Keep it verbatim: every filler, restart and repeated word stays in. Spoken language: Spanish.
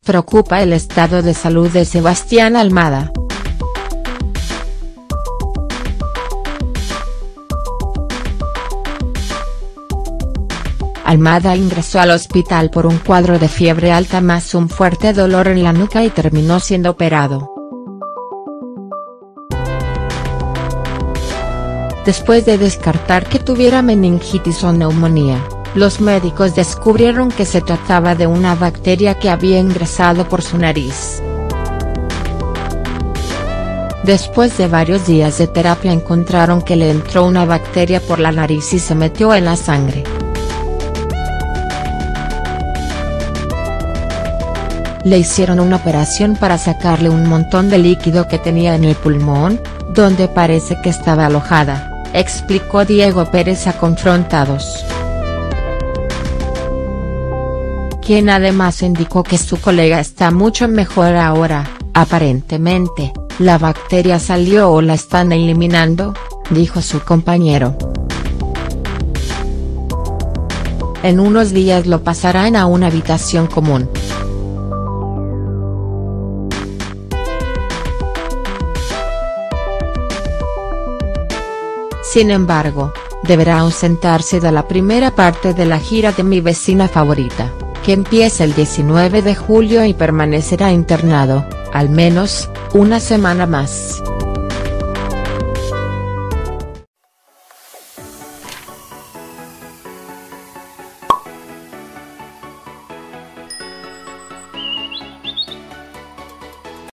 Preocupa el estado de salud de Sebastián Almada. Almada ingresó al hospital por un cuadro de fiebre alta más un fuerte dolor en la nuca y terminó siendo operado. Después de descartar que tuviera meningitis o neumonía, los médicos descubrieron que se trataba de una bacteria que había ingresado por su nariz. Después de varios días de terapia encontraron que le entró una bacteria por la nariz y se metió en la sangre. Le hicieron una operación para sacarle un montón de líquido que tenía en el pulmón, donde parece que estaba alojada, explicó Diego Pérez a Confrontados, quien además indicó que su colega está mucho mejor ahora. Aparentemente, la bacteria salió o la están eliminando, dijo su compañero. En unos días lo pasarán a una habitación común. Sin embargo, deberá ausentarse de la primera parte de la gira de Mi vecina favorita, que empieza el diecinueve de julio y permanecerá internado, al menos, una semana más.